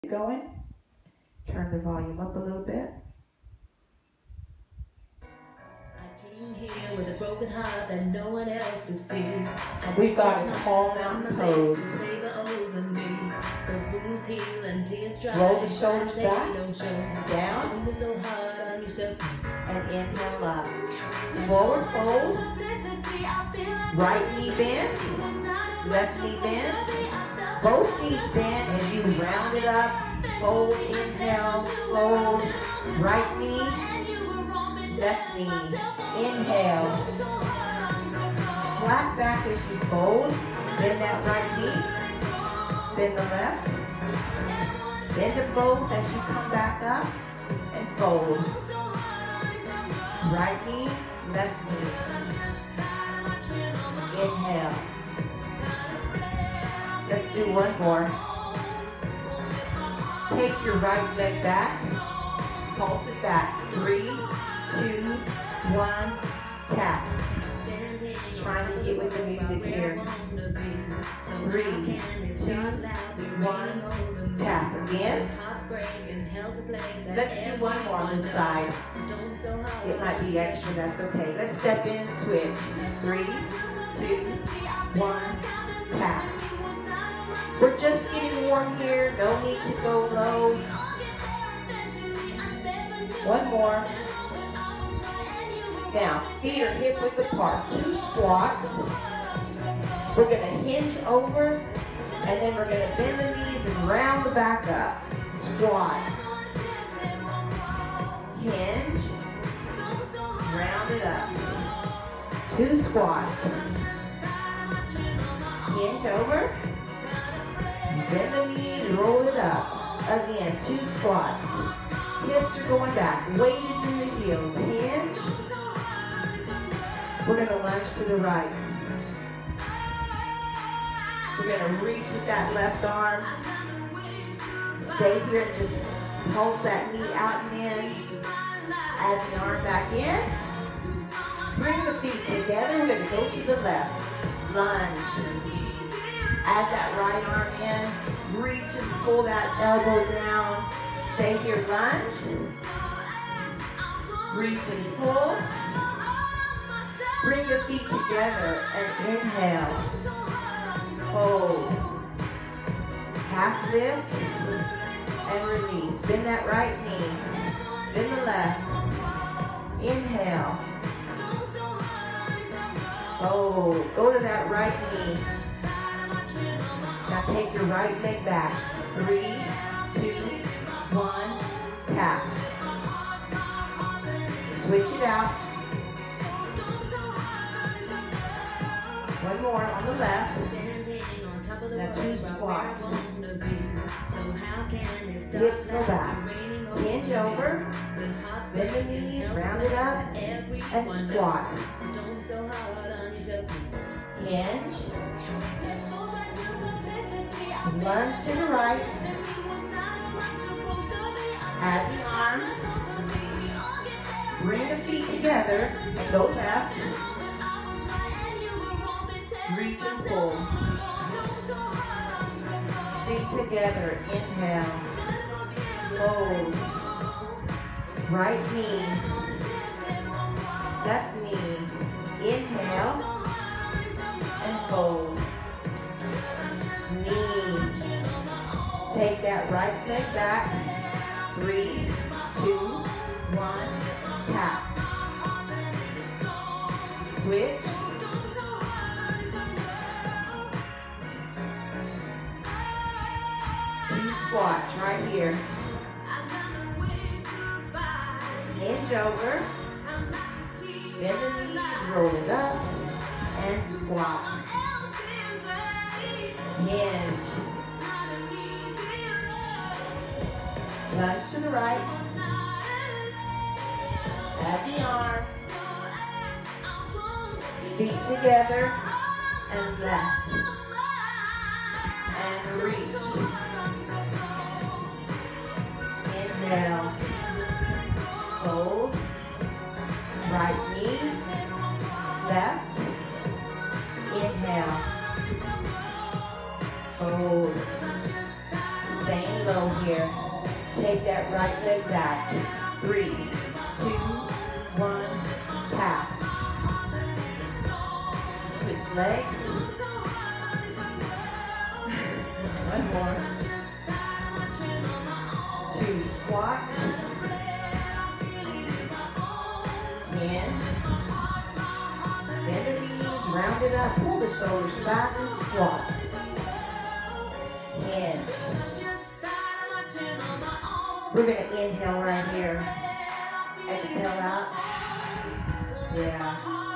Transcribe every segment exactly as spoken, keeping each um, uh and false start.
going. Turn the volume up a little bit. Here with a broken heart that no one else could see. We've got a tall mountain pose. Roll the shoulders back, down, and inhale up. Forward fold, right knee bends, left knee bends. Both knees bend as you round it up. Fold, inhale, fold, right knee, left knee. Inhale. Flat back as you fold. Bend that right knee. Bend the left. Bend them both as you come back up and fold. Right knee, left knee. Inhale. Let's do one more. Take your right leg back. Pulse it back. Three, two, one, tap. Trying to get with the music here. Three, two, one, tap. Again. Let's do one more on this side. It might be extra, that's okay. Let's step in and switch. Three, two, one, tap. We're just getting warm here. No need to go low. One more. Now, feet are hip width apart. Two squats. We're going to hinge over, and then we're going to bend the knees and round the back up. Squat. Hinge. Round it up. Two squats. Hinge over. Bend the knees, roll it up. Again, two squats. Hips are going back. Weight is in the heels. Hinge. We're going to lunge to the right. We're going to reach with that left arm. Stay here and just pulse that knee out and in. Add the arm back in. Bring the feet together. We're going to go to the left. Lunge. Add that right arm in. Reach and pull that elbow down. Stay here, lunge. Reach and pull. Bring the feet together and inhale. Hold. Half lift and release. Bend that right knee. Bend the left. Inhale. Hold. Go to that right knee. Now take your right leg back. Three, two, one, tap. Switch it out. One more on the left. Now two squats. Hips go back. Hinge over. Bend the knees, round it up, and squat. Hinge. Lunge to the right. Add the arms. Bring the feet together and go left. Reach and pull. Feet together. Inhale. Hold. Right knee. Left knee. Inhale. And fold. Knee. Take that right leg back. Three, two, one, tap. Switch. Two squats right here. Hinge over. Bend the knees, roll it up, and squat. Hinge. Lunge to the right. Add the arm. Feet together and left. And reach. Inhale. Hold. Right knee. Left. Inhale. Hold. Staying low here. here. Take that right leg back. Three, two, one, tap. Switch legs. One more. Two squats. Hinge. Bend the knees, round it up, pull the shoulders back and squat. Hinge. We're going to inhale right here. Exhale out. Yeah.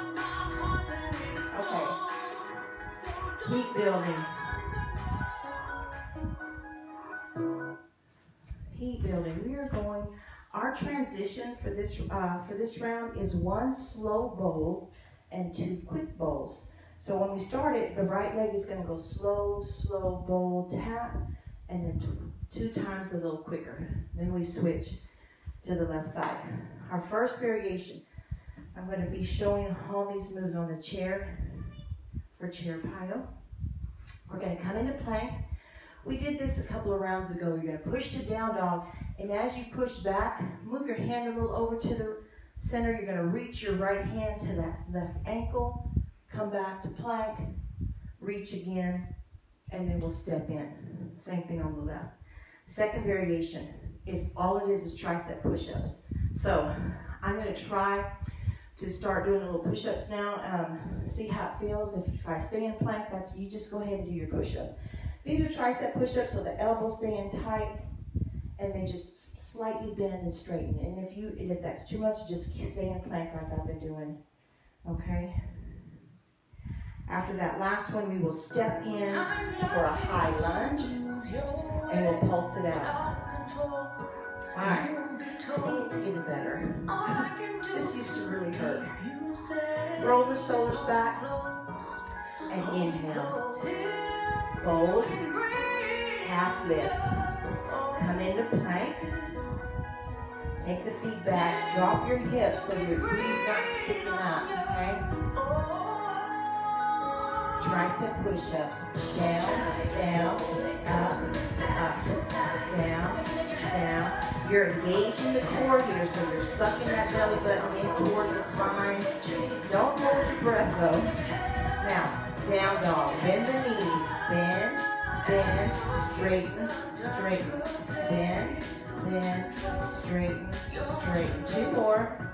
Okay. Keep building. Keep building. We are going, our transition for this, uh, for this round is one slow bowl and two quick bowls. So when we start it, the right leg is going to go slow, slow, bowl, tap, and then two times a little quicker. Then we switch to the left side. Our first variation, I'm going to be showing all these moves on the chair for chair Piyo. We're going to come into plank. We did this a couple of rounds ago. You're going to push to down dog, and as you push back, move your hand a little over to the center. You're going to reach your right hand to that left ankle, come back to plank, reach again, and then we'll step in. Same thing on the left. Second variation is all it is is tricep push-ups. So I'm going to try to start doing a little push-ups now. Um, see how it feels. If, if I stay in plank, that's you just go ahead and do your push-ups. These are tricep push-ups, so the elbows stay in tight, and they just slightly bend and straighten. And if you, and if that's too much, just stay in plank like I've been doing. Okay. After that last one, we will step in for a high lunge, and we'll pulse it out. All right, I think it's getting better. This used to really hurt. Roll the shoulders back, and inhale. Fold, half lift. Come into plank. Take the feet back, drop your hips so your knees not sticking up, okay? Tricep push-ups. Down, down, up, up, down, down. You're engaging the core here, so you're sucking that belly button in toward the spine. Don't hold your breath though. Now, down dog. Bend the knees. Bend, bend, straighten, straighten. Bend, bend, straighten, straighten. Two more.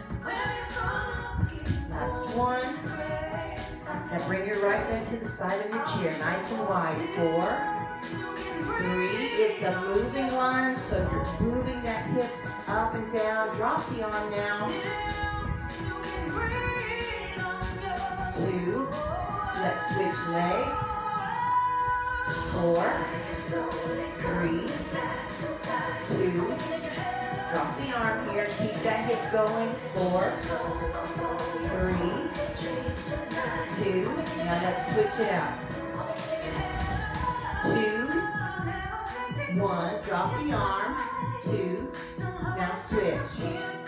Last one. Now bring your right leg to the side of your chair, nice and wide. Four, three. It's a moving lunge, so you're moving that hip up and down. Drop the arm now. Two. Let's switch legs. Four, three, two. Drop the arm here. Keep that hip going. Four, three, two. Now let's switch it out. Two, one. Drop the arm. Two. Now switch.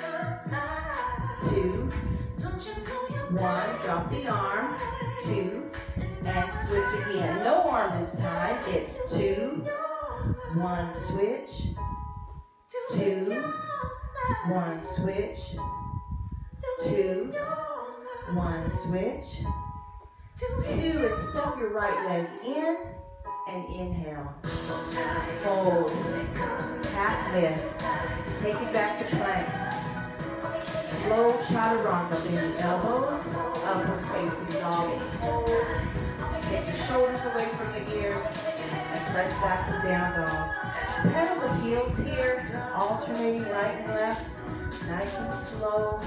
Two, one. Drop the arm. Two. And switch again. No arm this time. It's two, one, switch. Two, one, switch. Two, one, switch. Two, and step your right leg in and inhale. Fold. Half lift. Take it back to plank. Slow chaturanga. Bend the elbows. Upward facing dog. Hold. Take your shoulders away from the ears and press back to down dog. Pedal the heels here, alternating right and left, nice and slow.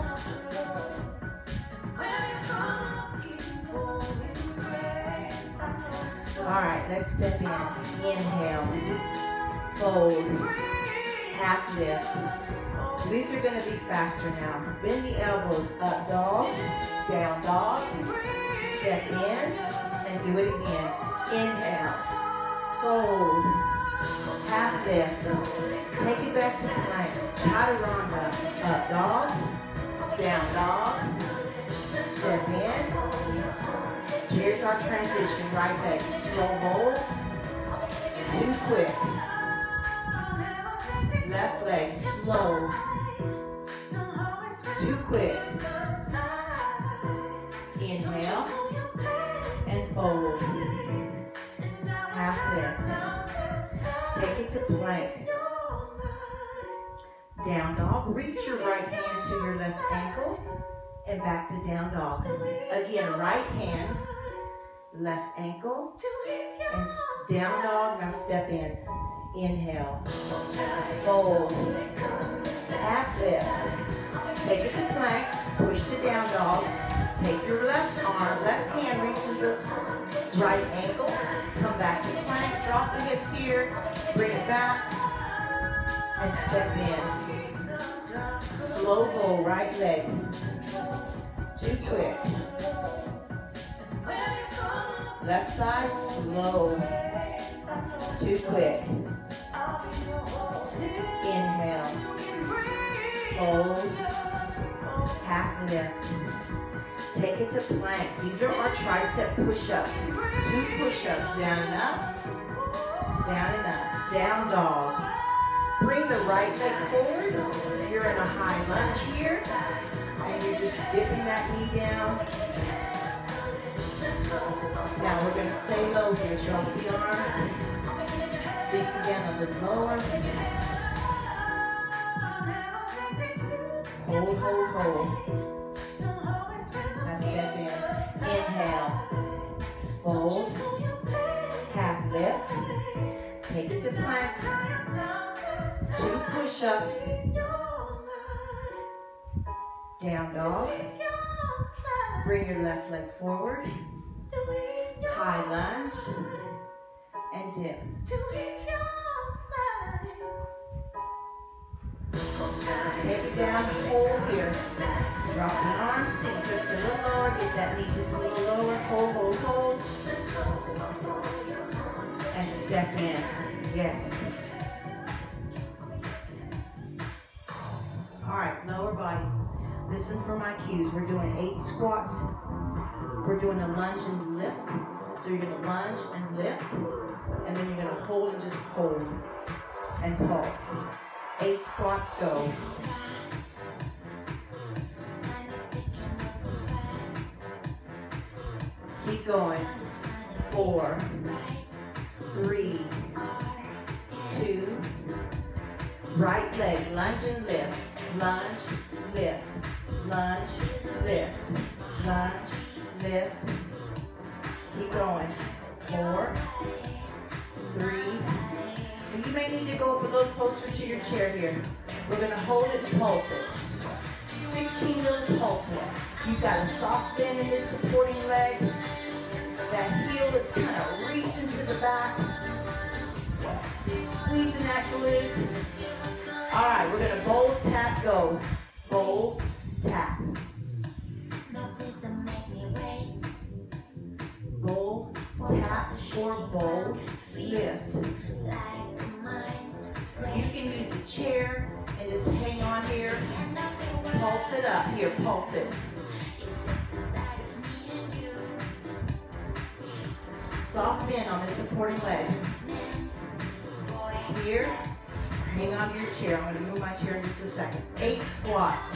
All right, let's step in. Inhale, fold, half lift. These are going to be faster now. Bend the elbows, up dog, down dog. Step in and do it again. Inhale, fold, half lift. Take it back to plank. Chaturanga, up dog, down dog. Step in. Here's our transition. Right leg, slow hold. Too quick. Left leg, slow. Too quick. Inhale and fold. Half lift. Take it to plank. Down dog. Reach your right hand to your left ankle and back to down dog. Again, right hand, left ankle, and down dog. Now step in. Inhale. Fold. Half lift. Take it to plank. Push to down dog. Take your left arm, left hand reaches the right ankle. Come back to plank. Drop the hips here. Bring it back. And step in. Slow roll, right leg. Too quick. Left side, slow. Too quick. Inhale. Fold. Half lift. Take it to plank. These are our tricep push-ups. Two push-ups. Down and up. Down and up. Down dog. Bring the right leg forward. You're in a high lunge here. And you're just dipping that knee down. Now we're going to stay low here. Drop the arms. Sink again a little lower. Hold, hold, hold. Now step in. Inhale. Fold. Half lift. Take it to plank. Two push-ups. Down dog. Bring your left leg forward. High lunge. And dip. Take it down, hold here. Drop the arms, sink just a little lower. Get that knee just a little lower. Hold, hold, hold. And step in. Yes. All right, lower body. Listen for my cues. We're doing eight squats. We're doing a lunge and lift. So you're going to lunge and lift. And then you're going to hold and just hold. And pulse. Eight squats, go. Keep going. Four, three, two, right leg, lunge and lift, lunge, lift, lunge, lift, lunge, lift. Keep going. Four, three, and you may need to go up a little closer to your chair here. We're going to hold it and pulse it. sixteen little pulses. You've got a soft bend in this supporting leg. That heel is kind of reaching to the back. Squeezing that glute. All right, we're going to bowl, tap, go. Bowl, tap. Bowl, tap, or bowl, lift. You can use the chair and just hang on here. Pulse it up. Here, pulse it. Soft bend on the supporting leg. Here, hang on to your chair. I'm going to move my chair in just a second. Eight squats.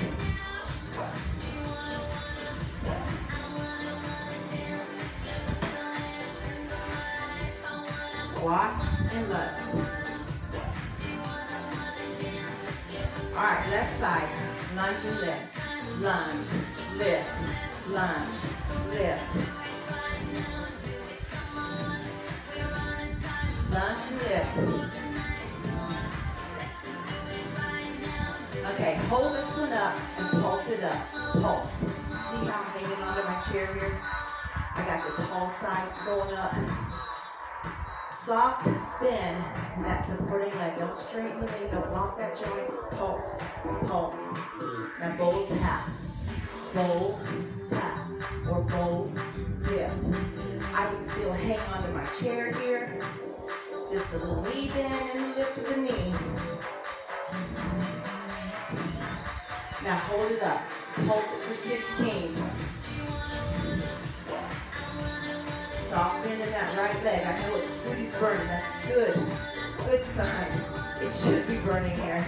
Squat and left. All right, left side. Lunge and lift. Lunge, lift, lunge, lift. Lunge and lift. Okay, hold this one up and pulse it up. Pulse. See how I'm hanging onto my chair here? I got the tall side going up. Soft bend in that supporting leg. Don't straighten the leg. Don't lock that joint. Pulse. Pulse. Now bowl tap. Bowl tap. Or bowl lift. I can still hang onto my chair here. Just a little knee bend and lift the knee. Now hold it up. Pulse it for sixteen. Soft bend in that right leg. I know it's booty's burning. That's good. Good sign. It should be burning here.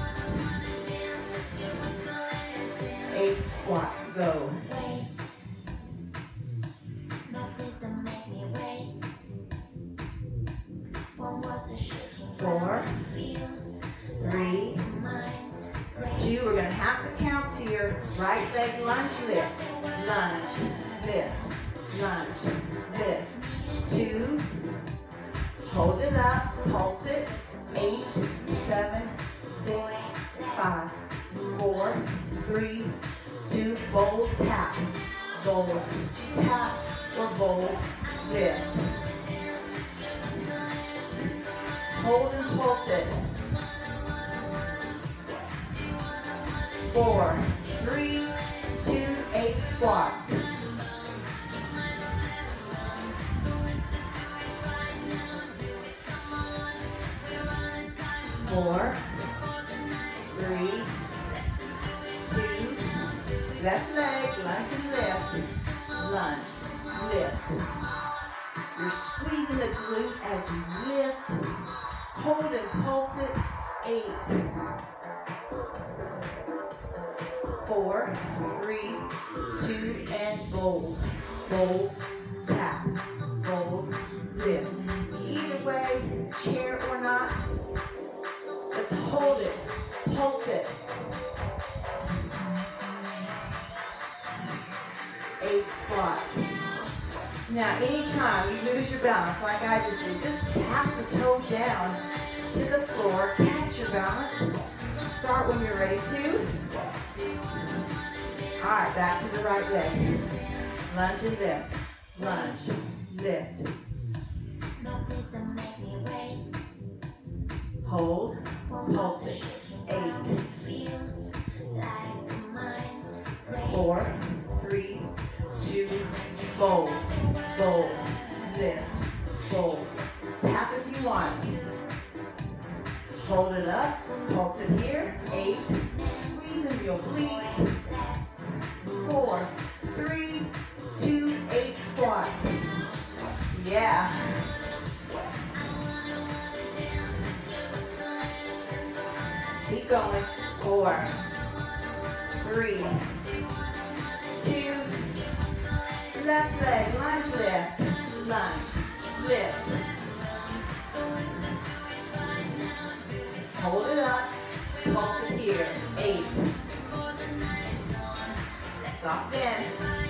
Eight squats, go. Four, three, two. We're gonna have to count here. Right leg lunge, lift, lunge, lift, lunge, lift. Two, hold it up, pulse it. Eight, seven, six, five, four, three, two. Bold tap, bold tap, or bold lift. Hold and pulse it. Four, three, two, eight squats. Four, three, two, left leg, lunge and lift, lunge, lift. You're squeezing the glute as you lift. Hold and pulse it. Eight, four, three, two, and bold. Bold, tap, bold, lift. Either way, chair or not, let's hold it, pulse it. Eight squats. Now, anytime you lose your balance, like I just did, just tap the toe down to the floor, catch your balance. Start when you're ready to. All right, back to the right leg. Lunge and lift, lunge, lift. Hold, pulse it. Eight, four, three, two, fold, fold, lift, fold. Tap if you want. Hold it up, pulse it here. Eight, squeezing the obliques. Four, three, two, eight squats. Yeah. Keep going. Four, three, two, left leg, lunge lift, lunge, lift. Hold it up, pulse it here. Eight. Soft in.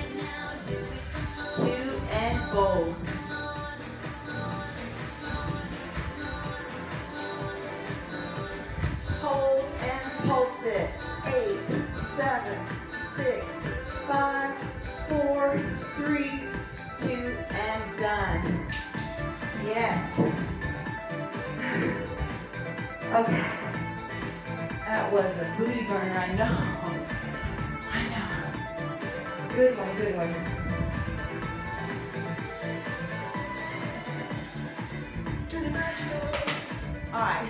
Two and fold. Hold and pulse it. Eight, seven, six, five, four, three, two, and done. Yes. Okay. That was a booty burner, I know. I know. Good one, good one. All right.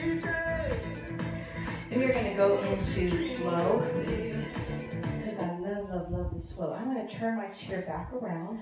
We're going to go into flow. Because I love, love, love this flow. I'm going to turn my chair back around.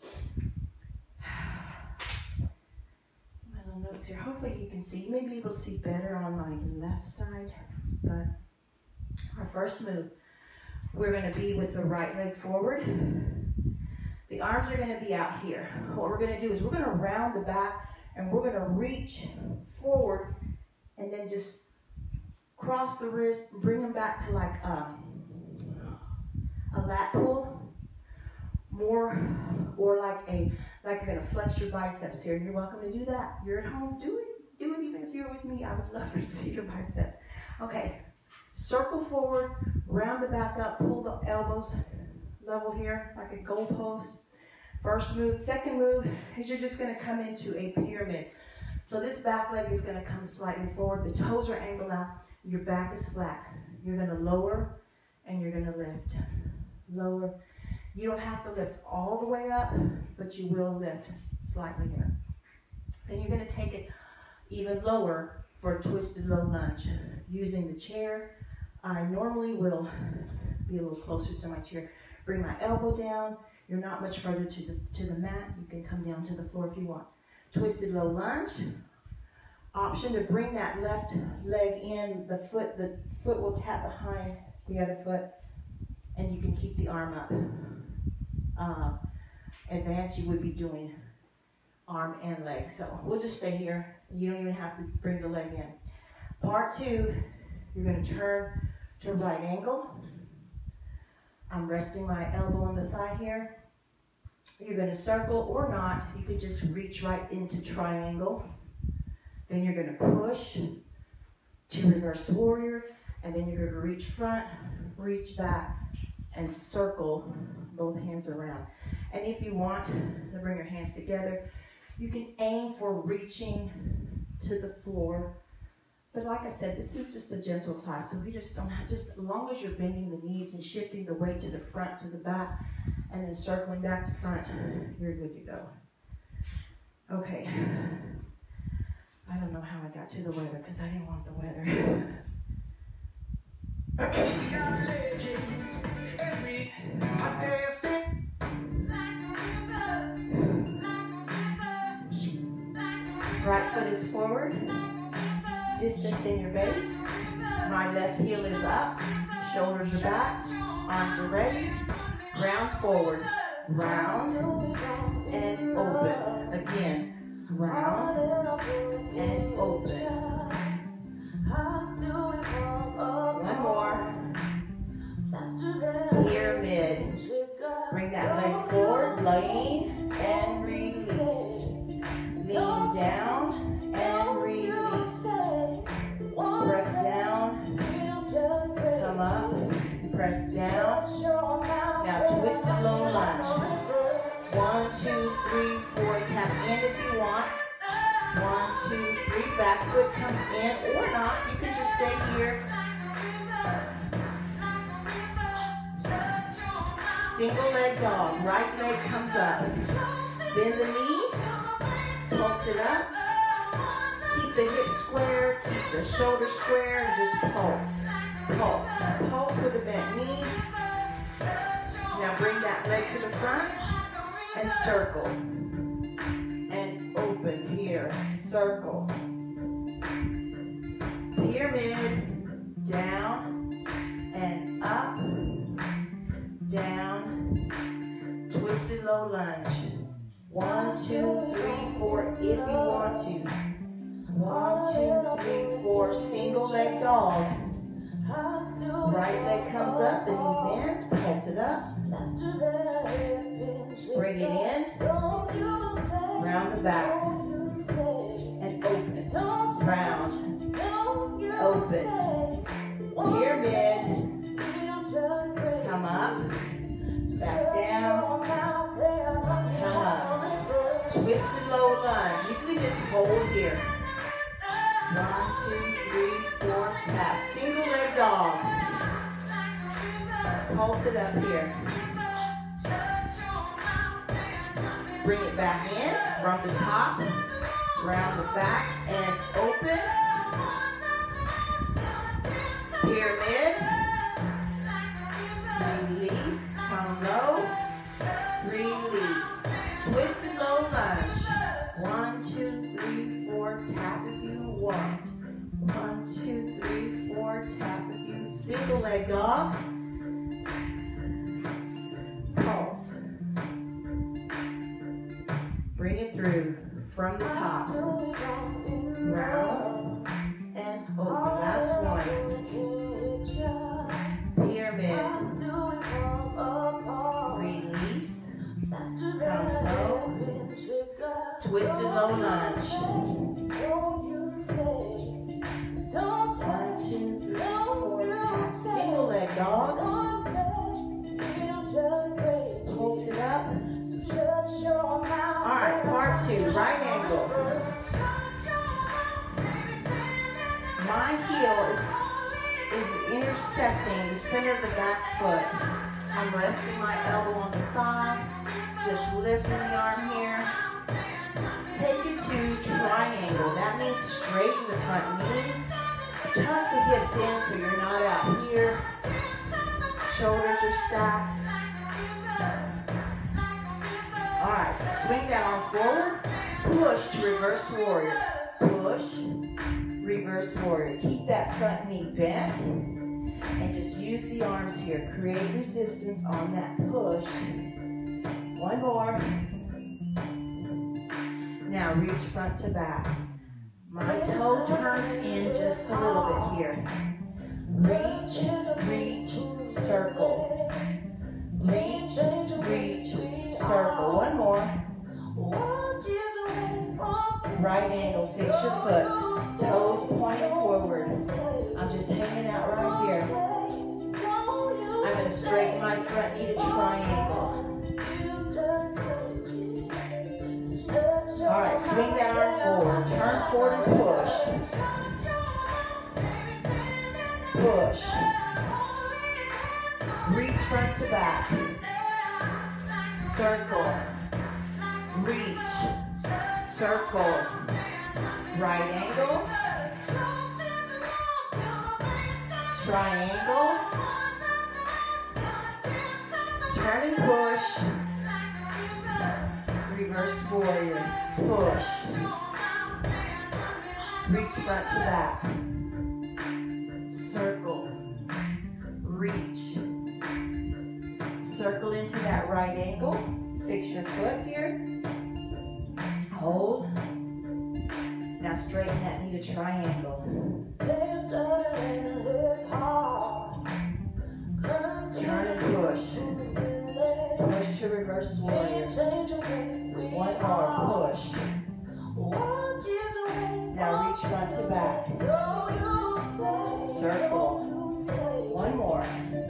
My little notes here. Hopefully you can see. You may be able to see better on my left side. But our first move, we're going to be with the right leg forward. The arms are going to be out here. What we're going to do is we're going to round the back and we're going to reach forward and then just cross the wrist, bring them back to like um, a lat pull, more, or like a, like you're going to flex your biceps here. You're welcome to do that. You're at home, do it. Do it even if you're with me. I would love to see your biceps. Okay, circle forward, round the back up, pull the elbows level here, like a goal post. First move. Second move is you're just going to come into a pyramid. So this back leg is going to come slightly forward. The toes are angled out. Your back is flat. You're going to lower and you're going to lift. Lower. You don't have to lift all the way up, but you will lift slightly here. Then you're going to take it even lower for a twisted low lunge. Using the chair, I normally will be a little closer to my chair. Bring my elbow down. You're not much further to the, to the mat. You can come down to the floor if you want. Twisted low lunge. option to bring that left leg in. The foot, the foot will tap behind the other foot, and you can keep the arm up. Uh, advanced, you would be doing arm and leg. So we'll just stay here. You don't even have to bring the leg in. Part two, you're going to turn to a right angle. I'm resting my elbow on the thigh here. You're going to circle or not. You could just reach right into triangle. Then you're going to push to reverse warrior. And then you're going to reach front, reach back, and circle both hands around. And if you want to bring your hands together, you can aim for reaching to the floor. But like I said, this is just a gentle class, so we just don't have, just as long as you're bending the knees and shifting the weight to the front, to the back, and then circling back to front, you're good to go. Okay. I don't know how I got to the weather, because I didn't want the weather. Right foot is forward, distance in your base. My left heel is up, shoulders are back, arms are ready. Round forward, round and open. Again, round and open. One more. Pyramid. Bring that leg forward, lean and release. Lean down and release. Press down, come up, press down. Now twisted low lunge. One, two, three, four. Tap in if you want. One, two, three. Back foot comes in or not. You can just stay here. Single leg dog. Right leg comes up. Bend the knee. Pulse it up. Keep the hips square. Keep the shoulders square. And just pulse. Pulse. Pulse with a bent knee. Now bring that leg to the front and circle. And open here. Circle. Pyramid. Down and up. Down. Twisted low lunge. One, two, three, four, if you want to. One, two, three, four, single leg dog. Right leg comes up, the knee bends, pulse it up. Bring it in. Round the back. And open. Round. Open. Pyramid. Come up. Back down. Come up. Twisted low lunge. You can just hold here. One, two, three, four, tap. Single leg dog. Pulse it up here. Bring it back in from the top, round the back, and open. Pyramid. Release. Come low. Release. Twisted low lunge. One, two, three, four. Tap if you want. One, two, three, four. Tap if you. Single leg dog. Pulse. Bring it through from the top. Round and open. Last one. Pyramid. Release. Come low. Twisted low lunge. One, two, three, four. Tap. Single leg dog. Pulse it up. Alright, part two, right angle. My heel is, is intersecting the center of the back foot. I'm resting my elbow on the thigh, just lifting the arm here. Take it to triangle. That means straighten the front knee. Tuck the hips in so you're not out here. Shoulders are stacked. Alright, swing that arm forward. Push to reverse warrior. Push push, reverse warrior. Keep that front knee bent and just use the arms here. Create resistance on that push. One more. Now reach front to back. My toe turns in just a little bit here. Reach, reach, circle. Reach, reach, circle. One more. Right angle, fix your foot. Toes pointing forward. I'm just hanging out right here. I'm going to straighten my front knee to triangle. All right, swing that arm forward. Turn forward and push. Push. Reach front to back. Circle. Reach. Circle. Right angle. Triangle. Turn and push. Reverse warrior. Push. Reach front to back. Circle. Reach. Circle into that right angle. Fix your foot here. Hold. Now straighten that knee to triangle. Turn and push. Push to reverse warrior. One arm, push. Now reach front to back. Circle. One more.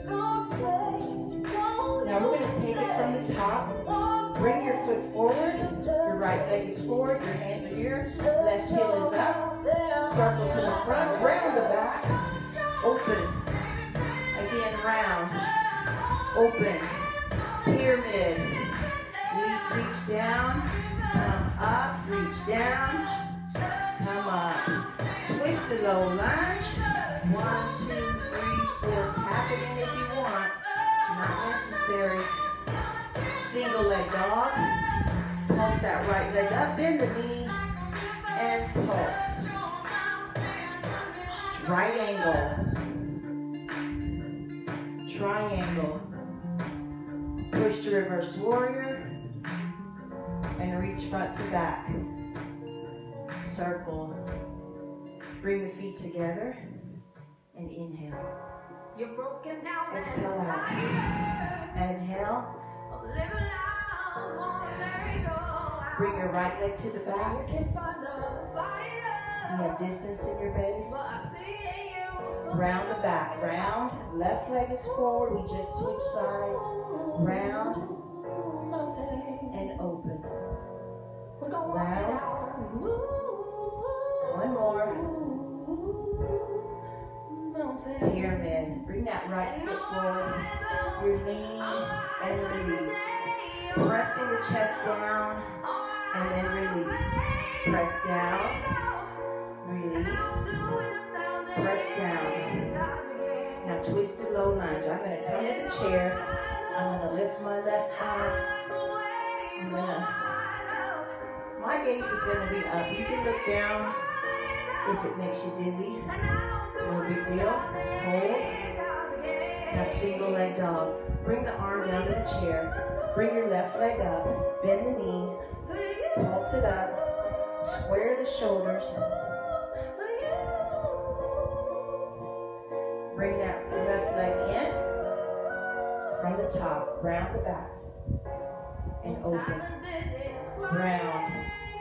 Now we're going to take it from the top. Bring your foot forward. Your right leg is forward. Your hands are here. Left heel is up. Circle to the front. Round the back. Open. Again, round. Open. Pyramid. Reach down. Come up. Reach down. Come up. Twist a low lunge. One, two, three, four. Tap it in if you want. Not necessary. Single leg dog. Pulse that right leg up. Bend the knee. And pulse. Right angle. Triangle. Push to reverse warrior. And reach front to back. Circle. Bring the feet together. And inhale. You're broken down. Exhale out. Inhale. Bring your right leg to the back. You have distance in your base. Round the back. Round. Left leg is forward. We just switch sides. Round. And open. Round. One more. Pyramid. Bring that right foot forward. You're lean and release. Pressing the chest down and then release. Press down. Release. Press down. Now twisted low lunge. I'm going to come to the chair. I'm going to lift my left arm. I'm going to, my gaze is going to be up. You can look down if it makes you dizzy. No big deal. Hold. Now single leg dog. Bring the arm down to the chair. Bring your left leg up. Bend the knee. Pulse it up. Square the shoulders. Bring that left leg in. From the top. Round the back. And open. Round.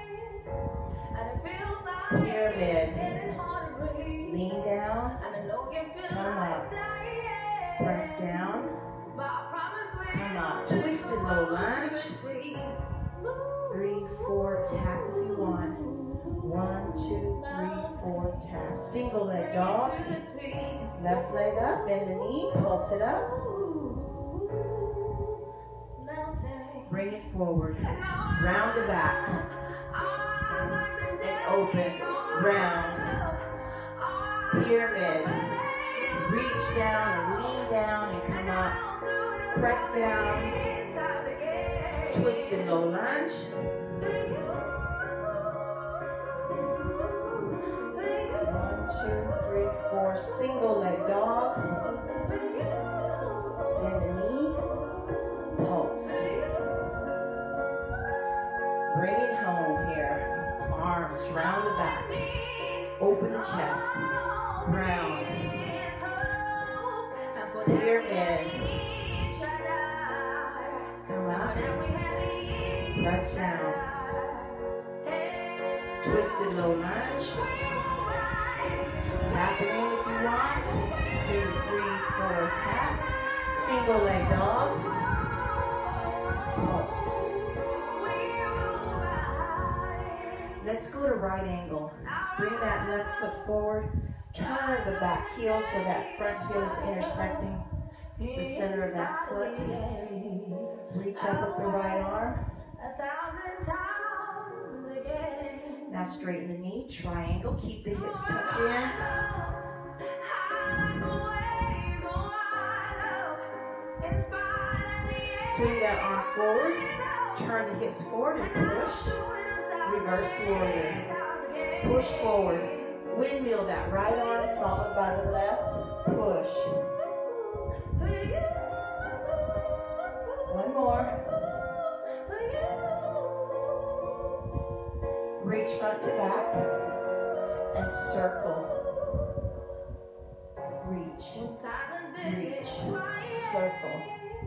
Pyramid. Lean down. Come up. Press down. Come up. Twisted low lunge. Three, four, tap if you want. One, two, three, four, tap. Single leg dog. Left leg up. Bend the knee. Pulse it up. Bring it forward. Round the back. And open. Round. Pyramid. Reach down and lean down and come up. Press down. Twist and low lunge. single leg dog. Bend the knee, pulse. Bring it home here. Arms round the back. Open the chest. Round. Pyramid. Come up. Press down. Twisted low lunge. Tap it in if you want. Two, three, four, tap. Single leg dog. Pulse. Let's go to right angle. Bring that left foot forward. Turn the back heel so that front heel is intersecting the center of that foot. Reach up with the right arm. Now straighten the knee, triangle. Keep the hips tucked in. Swing that arm forward. Turn the hips forward and push. Reverse warrior. Push forward. Windmill that right arm followed by the left. Push. One more. Reach front to back and circle. Reach. Reach. Circle.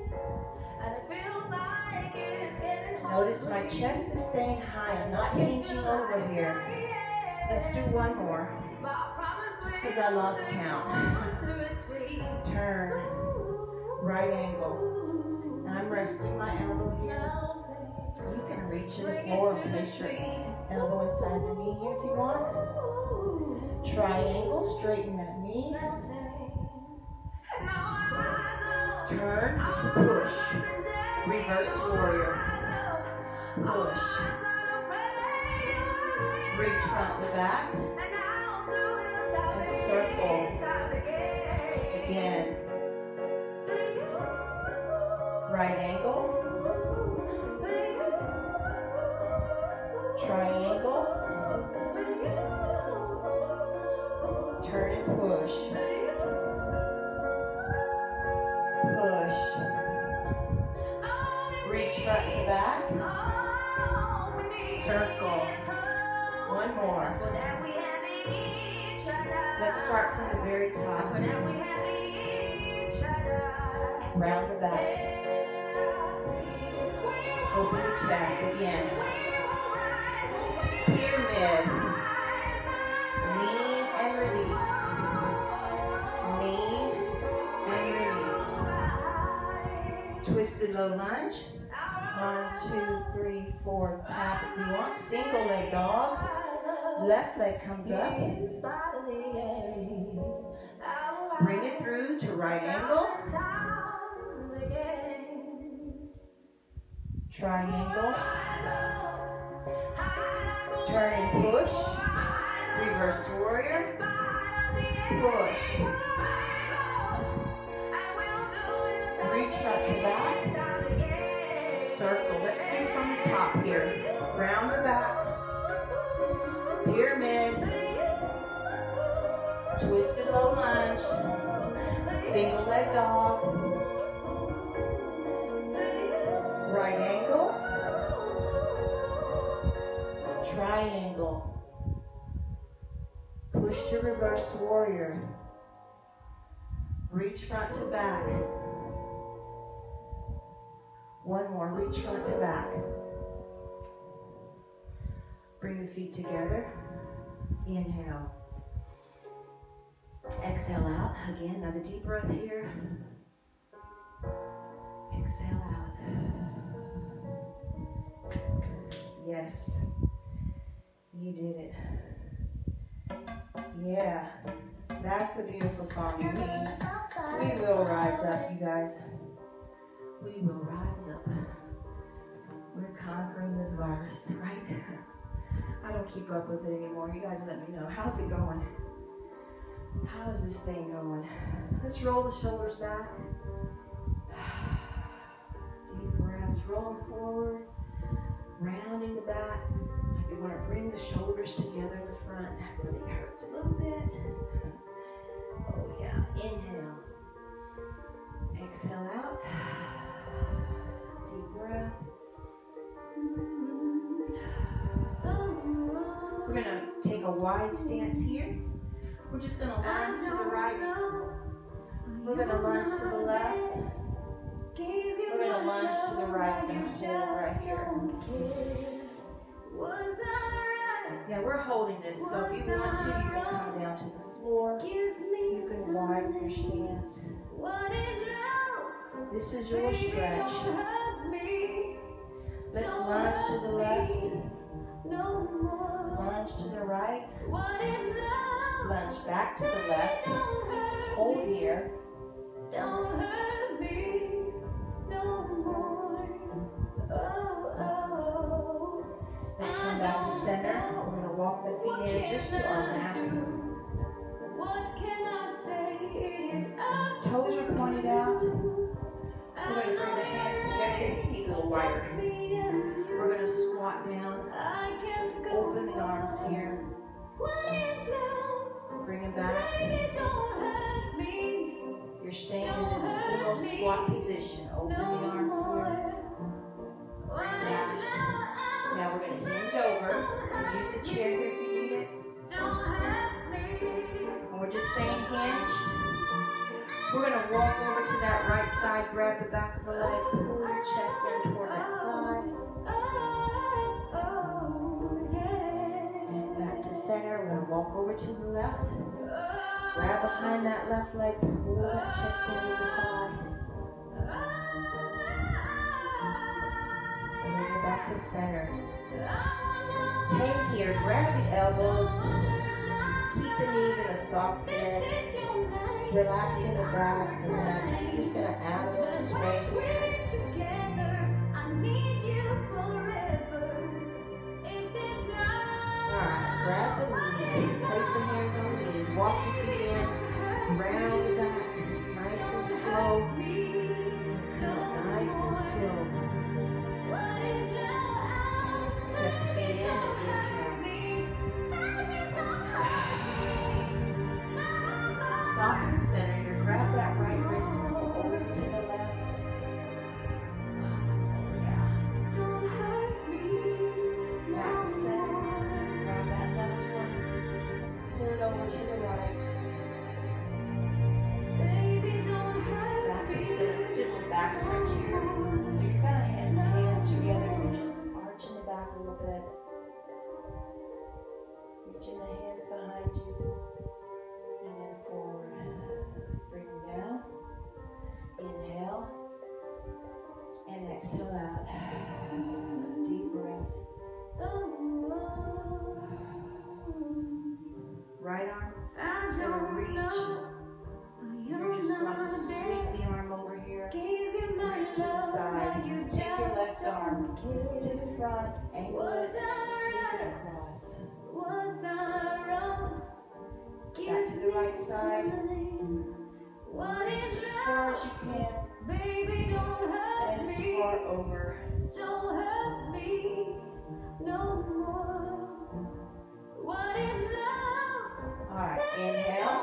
Notice my chest is staying high. I'm not hinging over here. Let's do one more. Just because I lost count. Turn. Right angle. Now I'm resting my elbow here. You can reach to the floor and place your elbow inside the knee here if you want. Triangle. Straighten that knee. Turn. Push. Reverse warrior. Push. Reach front to back. And circle. Again. Right angle. Triangle. Turn and push. Push. Reach front to back. Circle. One more. Let's start from the very top. Round the back. Open the chest again. Pyramid. Lean and release. Lean and release. Twisted low lunge. One, two, three, four. Tap if you want. Single leg dog. Left leg comes up. Bring it through to right angle. Triangle. Turn and push. Reverse warrior. Push. Reach front to back. Circle. Let's do from the top here. Round the back. Pyramid. Twisted low lunge. Single leg dog. Right angle. Triangle. Push to reverse warrior. Reach front to back. One more. Reach front to back. Bring the feet together. Inhale. Exhale out. Again, another deep breath here. Exhale out. Yes. You did it. Yeah. That's a beautiful song. We, we will rise up, you guys. We will rise up. We're conquering this virus, right? I don't keep up with it anymore. You guys let me know. How's it going? How is this thing going? Let's roll the shoulders back. Deep breaths. Rolling forward. Rounding the back. Like we want to bring the shoulders together in the front. That really hurts a little bit. wide stance here. We're just going to lunge to the right. We're going to lunge to the left. We're going to lunge to the right and hold right here. Yeah, we're holding this. So if you want to, you can come down to the floor. You can widen your stance. This is your stretch. Let's lunge to the left. Lunge to the right. Lunge back to the left. Hold here. Don't hurt me no more. Oh, oh. Let's come back to center. We're going to walk the feet in just to our mat. What can I say? It is up. Toes are pointed out. We're going to bring the hands together. You need a little wider. We're going to squat down. Open the arms here. Bring it back. You're staying in this single squat position. Open the arms here. Bring it back. Now we're going to hinge over. Use the chair here if you need it. And we're just staying hinged. We're going to walk over to that right side. Grab the back of the leg. Pull your chest in toward that thigh. Back to center. We're going to walk over to the left. Grab behind that left leg. Pull that chest in with the thigh. And bring it back to center. Hang here. Grab the elbows. Keep the knees in a soft bend. Relax in the back. And then you're just going to add a little sway here. Alright, grab the knees. Place the hands on the knees. Walk your feet in. Round the back. Nice and slow. Nice and slow. Set the feet in and inhale. Stop in the center here. Grab that right wrist and go over to the left. Yeah. Back to center. Grab that left one. Pull it over to the right. Back to center. Little back stretch here. So you're kind of hand hands together. You're just arching the back a little bit. Reaching the hands behind you. And then forward. Bring them down. Inhale. And exhale out. Deep breaths. Right arm. So reach. You're just going to sweep the arm over here. Reach to the side. Take your left arm to the front. Angle it and sweep it across. Back to the right side. Reach as far as you can. And as far over. Don't hurt me no more. What is love? Alright, inhale.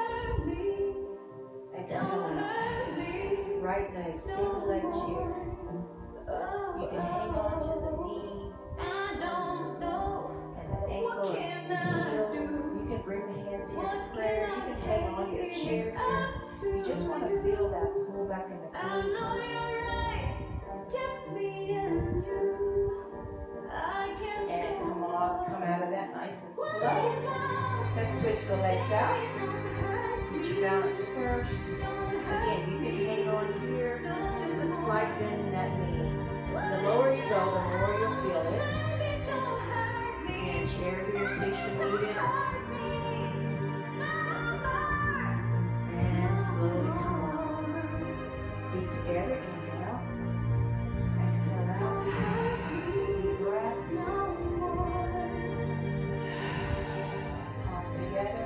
Exhale out. Right leg, single leg chair. You can hang on to the knee and the ankle and the heel. You can bring the hands here in prayer. You can hang on your chair here. You just want to feel that pull back in the glutes. And come on, come out of that nice and slow. Let's switch the legs out. Get your balance first. Again, you can hang on here. It's just a slight bend in that knee. The lower you go, the more you'll feel it. And chair here in case you need it. And slowly come on. Feet together, inhale. Exhale out. Deep breath. Palms together.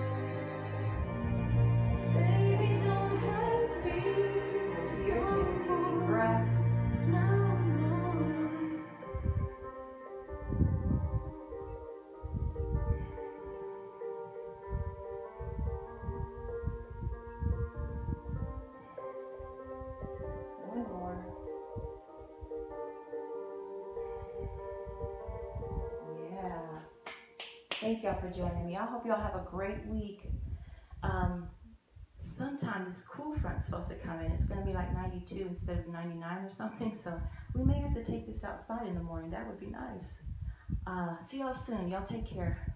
Here, take a few deep breaths. Thank y'all for joining me. I hope y'all have a great week. Um, sometime this cool front's supposed to come in. It's going to be like ninety-two instead of ninety-nine or something. So we may have to take this outside in the morning. That would be nice. Uh, see y'all soon. Y'all take care.